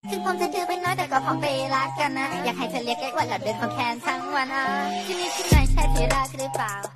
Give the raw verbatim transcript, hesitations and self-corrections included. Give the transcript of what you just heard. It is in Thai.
ถึงผมจะดื้อไปน้อยแต่ก็พร้อมไปรักกันนะอยากให้เธอเรียกไอ้วันแล้วเดินของแขนทั้งวันอ่ะที่นี่ที่ไหนใช่ที่รักหรือเปล่า